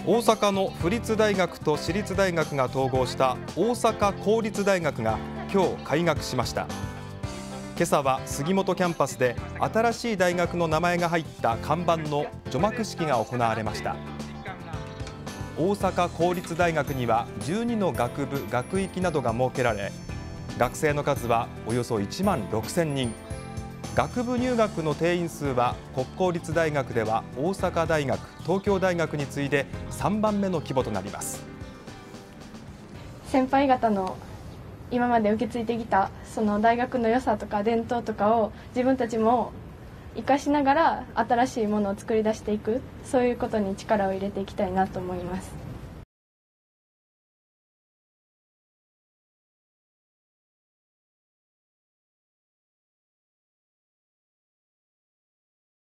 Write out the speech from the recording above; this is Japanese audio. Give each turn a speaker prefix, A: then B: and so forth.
A: 大阪の府立大学と私立大学が統合した大阪公立大学が今日開学しました。今朝は杉本キャンパスで新しい大学の名前が入った看板の除幕式が行われました。大阪公立大学には12の学部・学域などが設けられ、学生の数はおよそ1万6000人。学部入学の定員数は国公立大学では大阪大学、東京大学に次いで3番目の規模となります。
B: 先輩方の今まで受け継いできたその大学の良さとか伝統とかを自分たちも生かしながら新しいものを作り出していく、そういうことに力を入れていきたいなと思います。